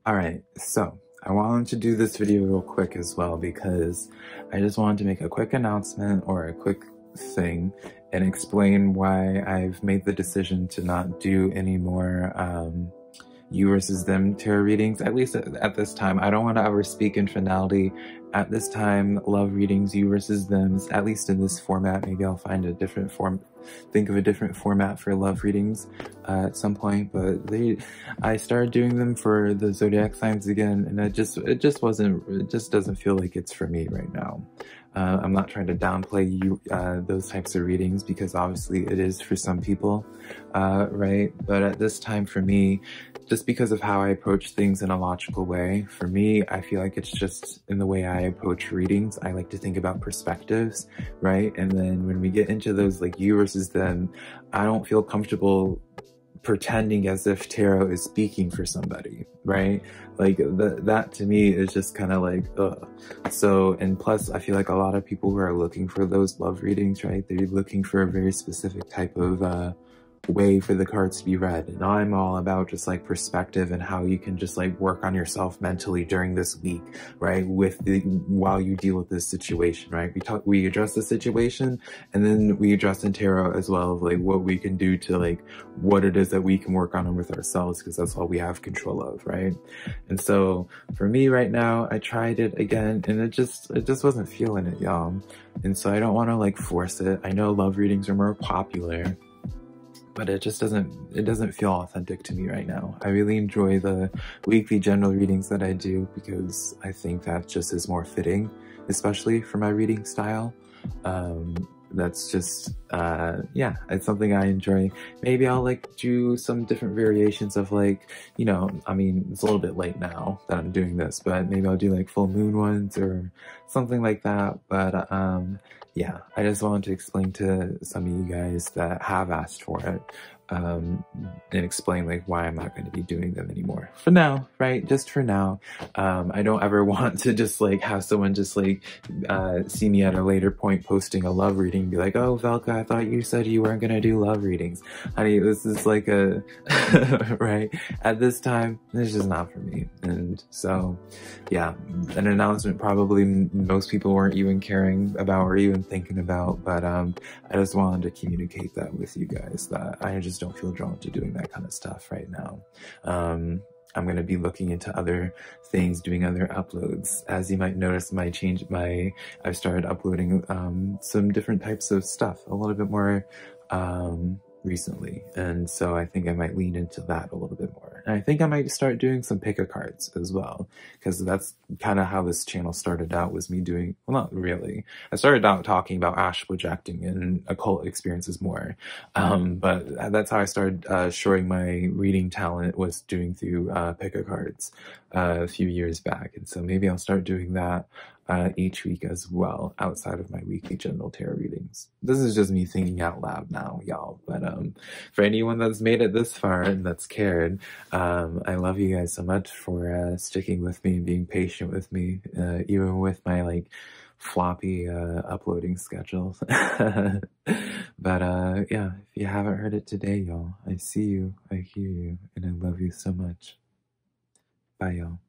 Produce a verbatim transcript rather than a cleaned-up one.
Alright, so I wanted to do this video real quick as well because I just wanted to make a quick announcement or a quick thing and explain why I've made the decision to not do any more um, you versus them tarot readings, at least at, at this time. I don't want to ever speak in finality. At this time, love readings, you versus thems, at least in this format. Maybe I'll find a different form, think of a different format for love readings uh, at some point, but they, I started doing them for the zodiac signs again, and it just, it just wasn't, it just doesn't feel like it's for me right now. Uh, I'm not trying to downplay you, uh, those types of readings because obviously it is for some people, uh, right? But at this time for me, just because of how I approach things in a logical way, for me, I feel like it's just in the way I approach readings. I like to think about perspectives, right? And then when we get into those like you versus them, I don't feel comfortable pretending as if tarot is speaking for somebody, right? Like th that to me is just kind of like, ugh. So, and plus I feel like a lot of people who are looking for those love readings, right? They're looking for a very specific type of uh, way for the cards to be read. And I'm all about just like perspective and how you can just like work on yourself mentally during this week, right? With the, while you deal with this situation, right? We talk, we address the situation and then we address in tarot as well, of like what we can do to like what it is that we can work on with ourselves, because that's all we have control of, right? And so for me right now, I tried it again and it just, it just wasn't feeling it, y'all. And so I don't want to like force it. I know love readings are more popular, but it just doesn't, it doesn't feel authentic to me right now. I really enjoy the weekly general readings that I do because I think that just is more fitting, especially for my reading style. Um, that's just, uh, yeah, it's something I enjoy. Maybe I'll like do some different variations of like, you know, I mean, it's a little bit late now that I'm doing this, but maybe I'll do like full moon ones or something like that. But, um, yeah, I just wanted to explain to some of you guys that have asked for it, um, and explain like why I'm not going to be doing them anymore. For now, right? Just for now. Um, I don't ever want to just like have someone just like, uh, see me at a later point posting a love reading and be like, oh, Velka, I thought you said you weren't going to do love readings. Honey, this is like a, right? At this time, it's just not for me. And so, yeah, an announcement probably most people weren't even caring about or even thinking about, but, um, I just wanted to communicate that with you guys, that I just don't feel drawn to doing that kind of stuff right now. Um, I'm going to be looking into other things, doing other uploads. As you might notice, my change, my, I've started uploading, um, some different types of stuff, a little bit more, um, recently. And so I think I might lean into that a little bit more. And I think I might start doing some pick a cards as well, because that's kind of how this channel started out, was me doing, well, not really. I started out talking about astral projecting and occult experiences more. Um, but that's how I started uh, showing my reading talent, was doing through uh, pick a cards uh, a few years back. And so maybe I'll start doing that Uh, each week as well, outside of my weekly general tarot readings. This is just me thinking out loud now, y'all. But um, for anyone that's made it this far and that's cared, um, I love you guys so much for uh, sticking with me and being patient with me, uh, even with my like floppy uh, uploading schedule. But uh, yeah, if you haven't heard it today, y'all, I see you, I hear you, and I love you so much. Bye, y'all.